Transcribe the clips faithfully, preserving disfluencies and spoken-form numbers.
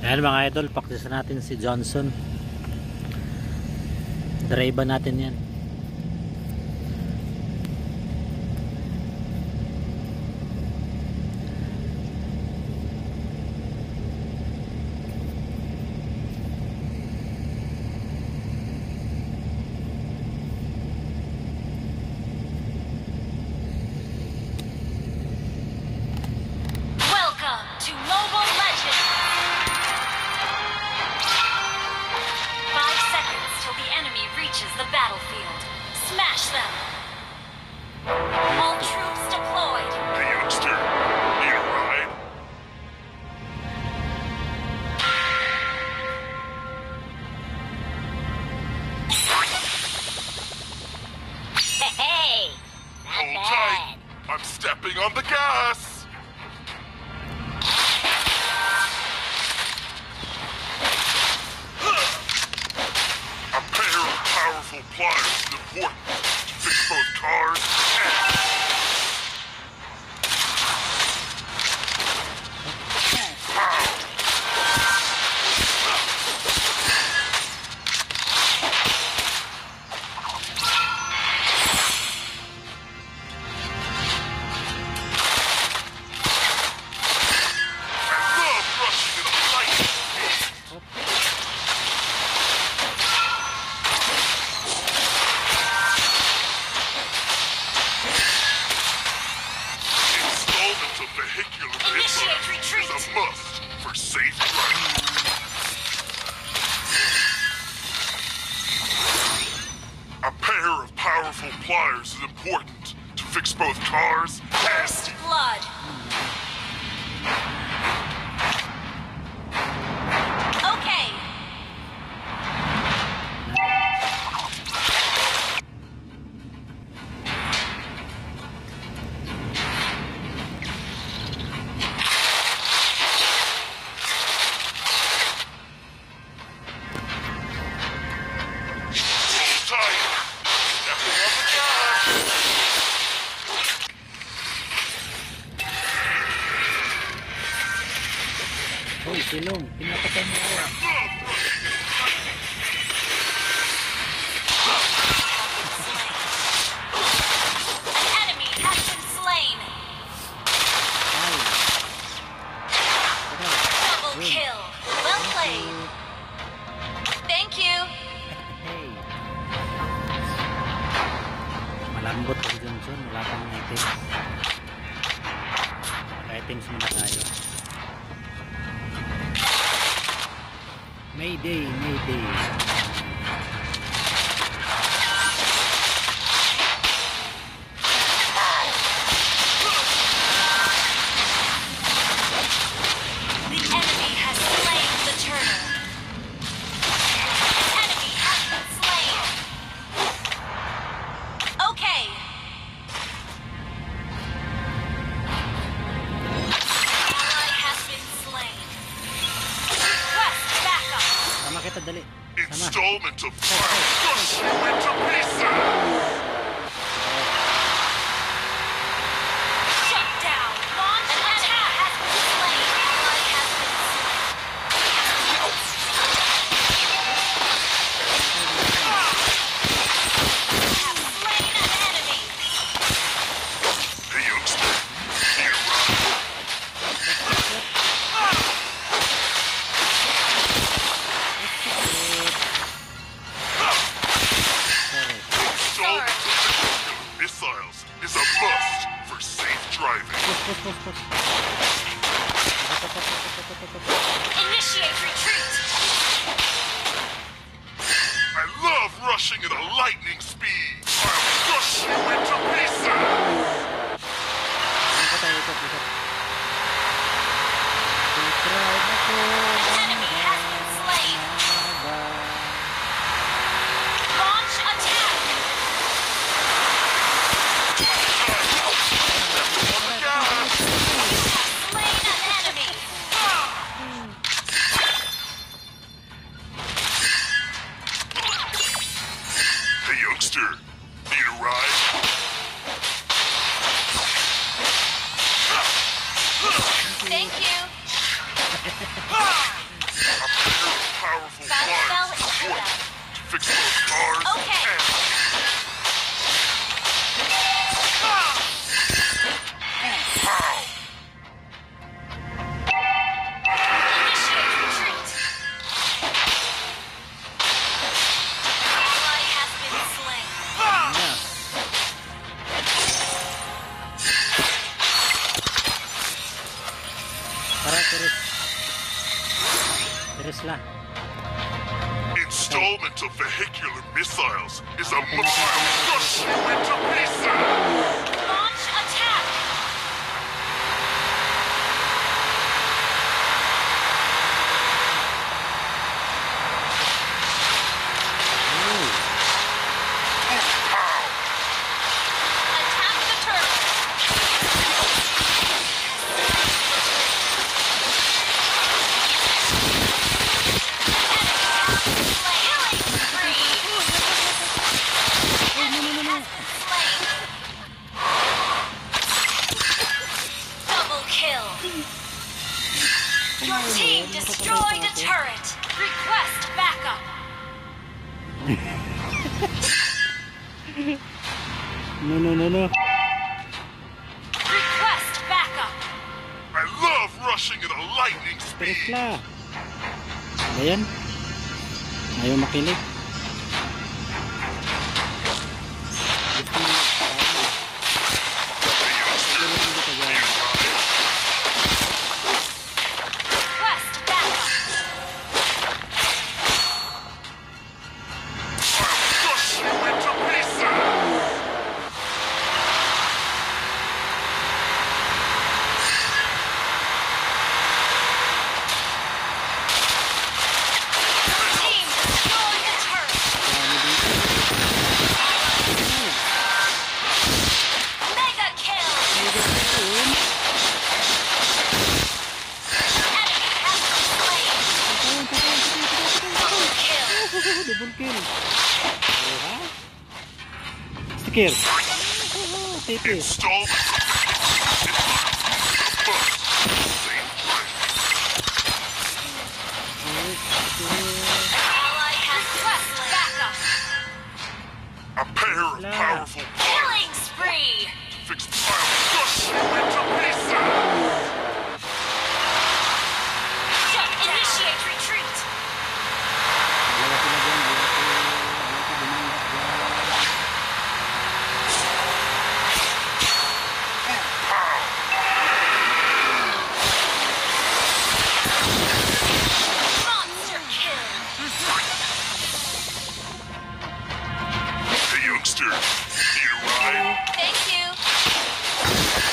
Ayan mga idol, practice natin si Johnson. Drive natin yan. The battlefield. Smash them. All troops deployed. Hey, youngster. Need a ride? Hey, not Hold bad. tight. I'm stepping on the gas. Powerful pliers is important to fix both cars and... Initiate retreat. Is a must for safe driving. A pair of powerful pliers is important to fix both cars and... First blood. Okay. Hoy, silong, pinapatay mo ako. An enemy has been slain. Double kill. Well played. Thank you. Hey. Malambot si Johnson, wala pang items. Items muna tayo. Mayday, Mayday. The enemy has slain the turtle. The enemy has been slain. Okay. Ally has been slain. Request backup. Sama kita, dali. Sama. Installment of fire crush you into pieces! Shut down. Launch attack has been slain. Ally has been slain. Have slain an enemy. Hey, youngster. Need a ride? Installment of missiles is a must for safe driving. Initiate retreat. I love rushing at a lightning speed. I'll crush you into pieces! Ikot tayo, ikot, ikot. Enemy has been slain. Launch attack. On the gas! Slain an enemy. Hey, youngster. Need a ride? Thank you. powerful Battle pliers spell is is important ready. to fix both cars Okay. and pow! Initiate retreat. Ally has been slain. Yeah. Tara, Teres. Teres la. Installment of vehicular missiles is about to crush you into pieces! Launch attack. Oh. Pow! Attack the turtle. Killing spree. Slain. Double kill. Your team destroyed a turret. Request backup. No, no, no, no. Request backup. I love rushing at a lightning Teres speed! la. Ayan. Ayaw makinig. Gusto mo. The youngster, Request backup. I'll crush you into pieces! Your team destroyed a turret. Mega kill. Enemy has been slain. Double kill. Double kill. Oh, ha? Sticker. Oh, Tepe. Installment of vehicular missiles same place. Ally has request backup. A pair of La. powerful Killing spree. fixed I'll crush you into pieces! Initiate retreat. Dalawa sila dyan. Dalawa sila. Dalawa sila bumangga dyan. Monster kill. Hey youngster, need a ride? Thank you.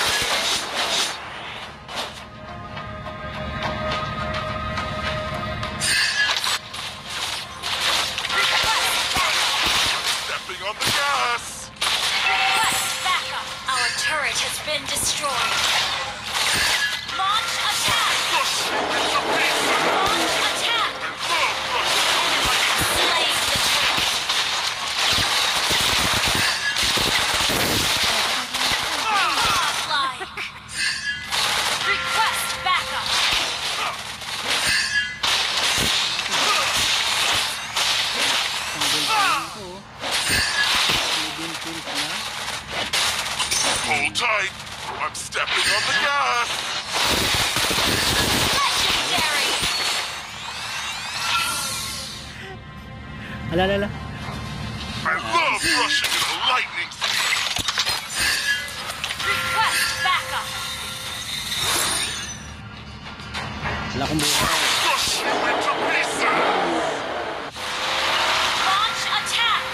Request backup. Stepping on the gas! Request backup. Our turret has been destroyed. Launch attack. Crush you into pieces! Launch attack. I love rushing! Slay the turret. Godlike. Request backup. Hold tight! I'm stepping on the gas! Legendary. Ala, ala, ala. I love rushing at a lightning speed! Request backup. Wala akong buhay. Crush you into pieces! Launch attack.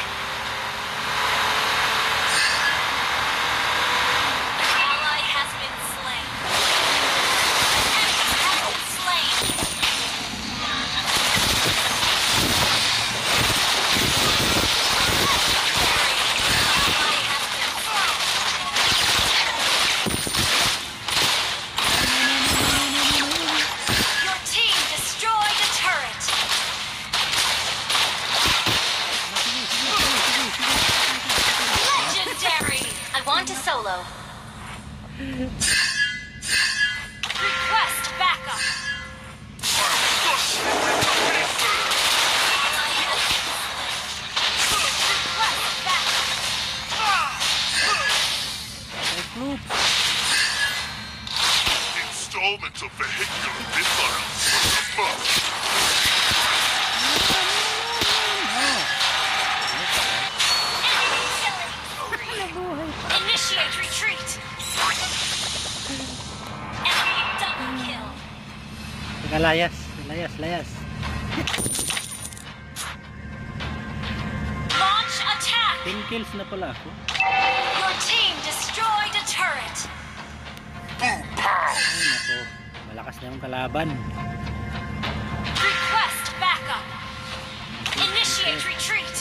Ally has been slain. Enemy has been slain. Ally has been slain. Your team destroyed a turret. troops. Installment of vehicular missiles is a must. Initiate retreat. Enemy double kill. Teka, layas. Layas, layas. Launch attack. ten kills na pala ako. Your team destroyed a turret. Boom pow! Ay, nako. Malakas na yung kalaban. Request backup. Initiate retreat.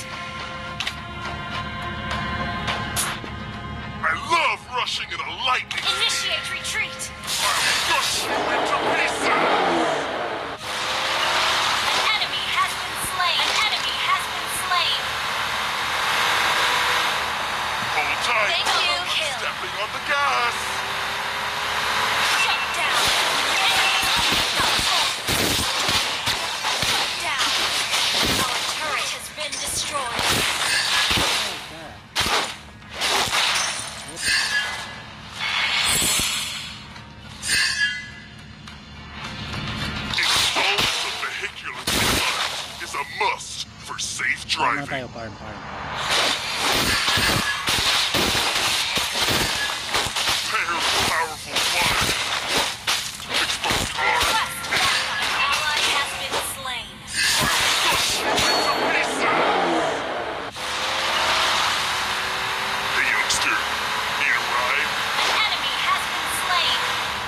I love rushing in a lightning. Initiate retreat. I'll crush you into pieces. An enemy has been slain. An enemy has been slain. Hold tight. Thank you. I'm Kill. stepping on the gas. Shut down. Enemy double kill. Shut down. Our turret has been destroyed. Installment of vehicular missiles is a must for safe Farm na driving. tayo, farm, farm. Pair of powerful flyers to fix both cars. Request backup. An ally has been slain. Crush you into pieces. Hey youngster, need a ride? An enemy has been slain.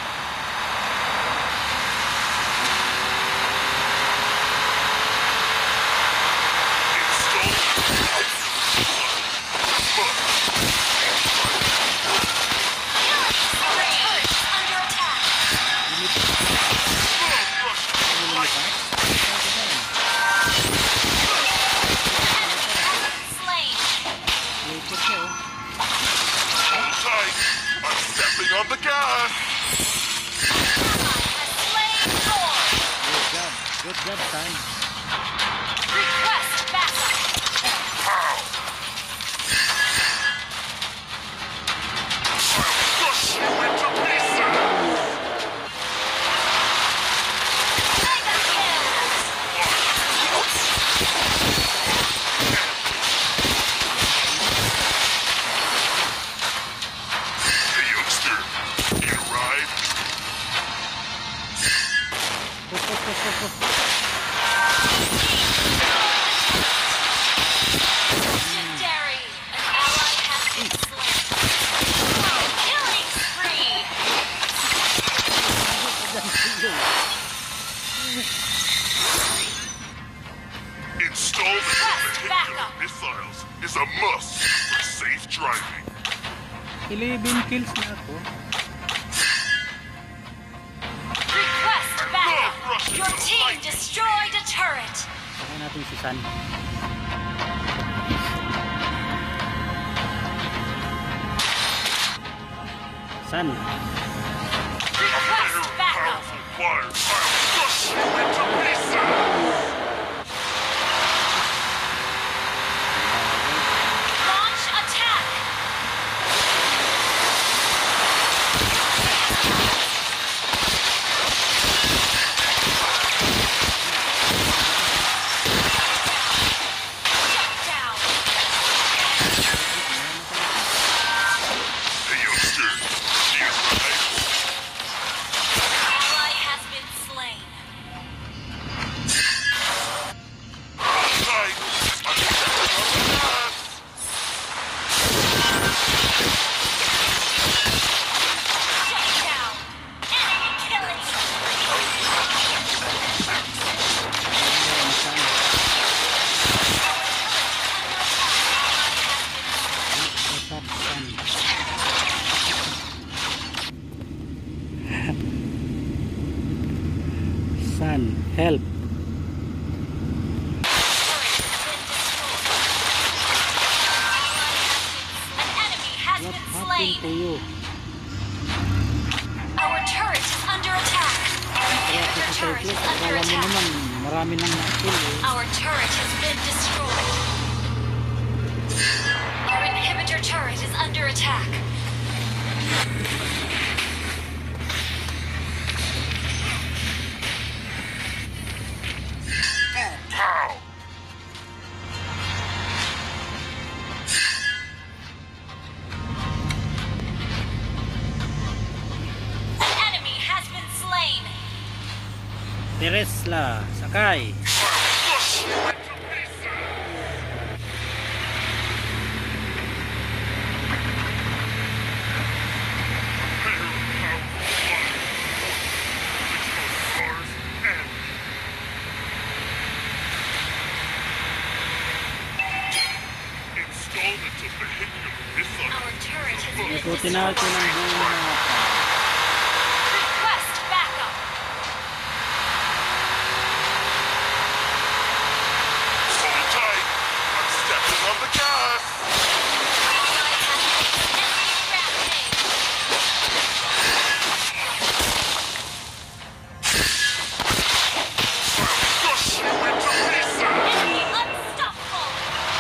On the gas! Good job. Good job, son. Request backup. Pow! I'll crush you into pieces! Mega kill. Hey youngster, need a ride? Push, push, push, push, push. Legendary. An ally has been slain. Killing spree. Installment of Request vehicular backup. missiles is a must for safe driving. eleven kills na ako. Request backup. Your team destroyed a turret. Saka natin si San. San. A pair Request of backup. powerful flyers. I'll crush you into pieces! Launch attack. Shut down. Hey youngster, need a ride? Ally has been slain. Hold tight. I'm stepping on the gas! Shut down. Enemy killing. What's up, San? San, help. An enemy has What been happened slain. to you? Our turret is under attack. Our Kaya inhibitor kasi turret Cyclops, is under akala mo attack. naman, marami nang na-kill eh. Our turret has been destroyed. Our inhibitor turret is under attack. Teresla, sakay. Crush you into pieces! Pair of powerful pliers. Fix both cars and installment of vehicular missile. Our turret has been Ikutin natin ang destroyed. buong mapa. Request backup. Hold tight. I'm stepping on the gas. Ally has enemy rampage. Crush you into pieces! Enemy unstoppable.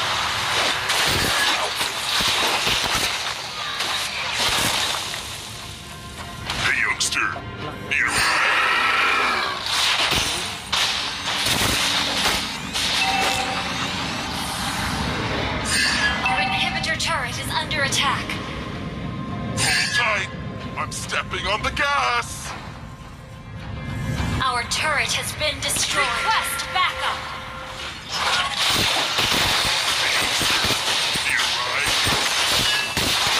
Hey, youngster. Need a ride? Our inhibitor turret is under attack. Hold tight. I'm stepping on the gas. Our turret has been destroyed. Request backup. Need a ride?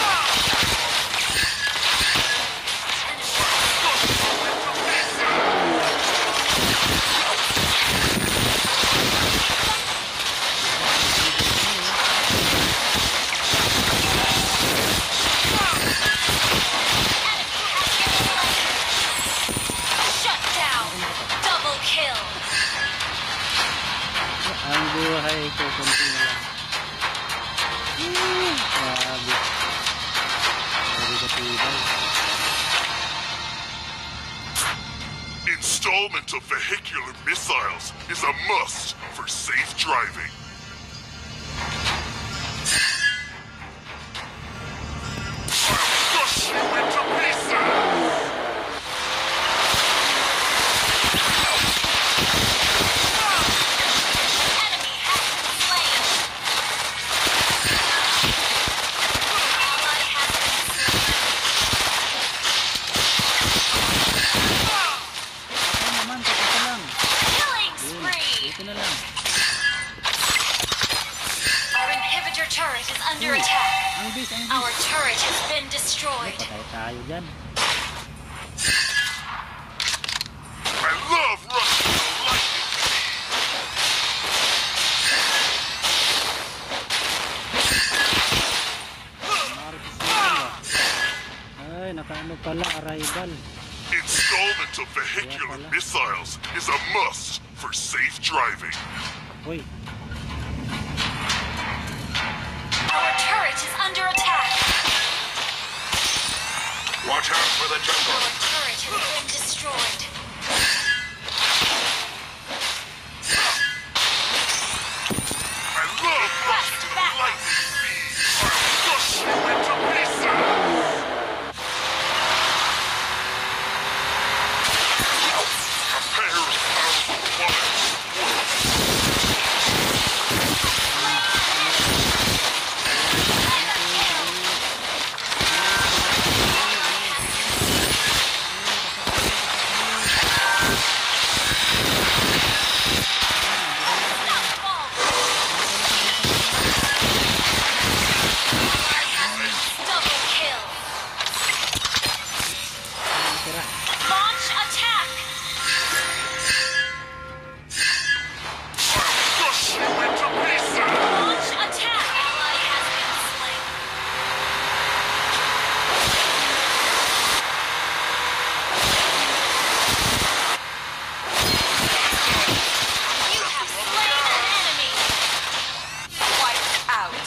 Shut down. Double kill. Ang buhay ko, konti na lang. Hmm, grabe. Grabe ka tibay. Installment of vehicular missiles is a must for safe driving. I'll crush you into pieces! Enemy has been slain. Ally has been Ano naman, kapit lang. slain. Killing Yun, spree. dito na lang. Our inhibitor turret is under Uy, attack. ang bis, ang bis. Our turret has been destroyed. Patay tayo dyan. I love rushing the lightning speed! Marcos na. Ay, nakaano pala, arrival. Installment of vehicular missiles is a must for safe driving. Uy, Our turret is under attack. Watch out for the jungle. Our turret has been destroyed. I love rushing the lightning speed! I'll crush you into pieces! A pair of powerful pliers. Double kill. tira. Launch attack. I'll crush you into pieces! Launch attack. Ally has been slain. You have slain an enemy. Wiped out.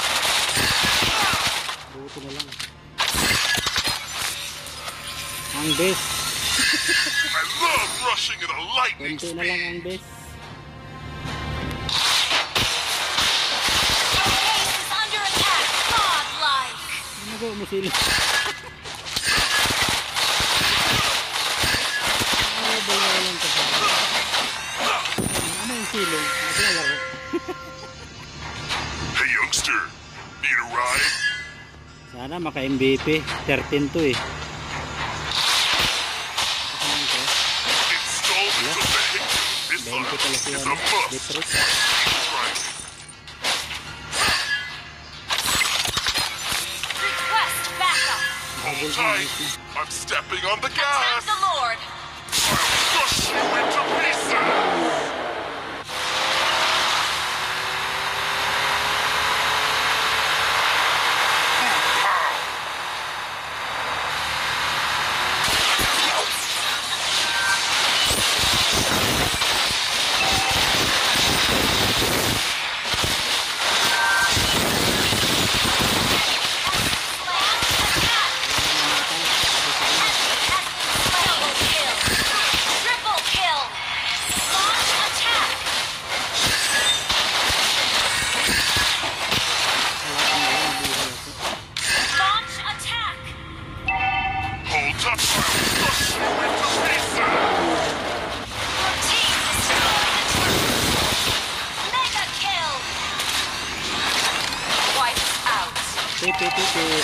Buti na lang. Ang best. I love rushing at a lightning Konti na lang ang speed! best. Our base is under attack. Godlike. Ano ba mo sila? Ano ba yung walang kasama? Ano yung silong? Naglalaro. Hey, youngster. Need a ride? Sana maka-M V P. thirteen to eh. Ano to? Installment of twenty pala siya, is no? a must. Beetroot. Right. Request backup. Hold tight. I'm stepping on the Attack gas. the Lord. Crush you into pieces. Double kill. Triple kill. Launch attack. Launch attack. Hold tight. Crush you into pieces. Your team destroyed the turret. Mega kill. Wipes out. Tip, tip, tip, tip.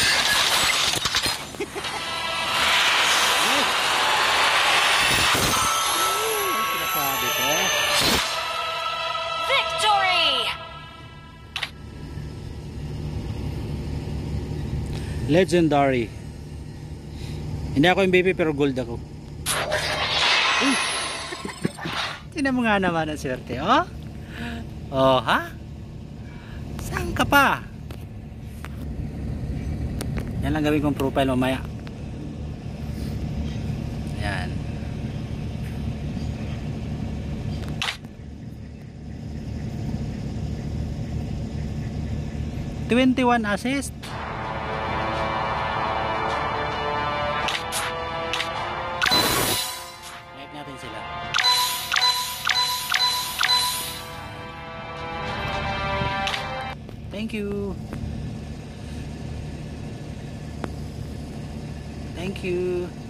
Ay, sinasabi ko. Victory. Legendary. Hindi ako M V P pero gold ako. Uy. Tingnan mo nga naman ang swerte, oh. Oh, ha? Saan ka pa? Yan lang gawin kong profile mamaya. Yan. twenty-one assist. Like natin sila. Thank you. Thank you.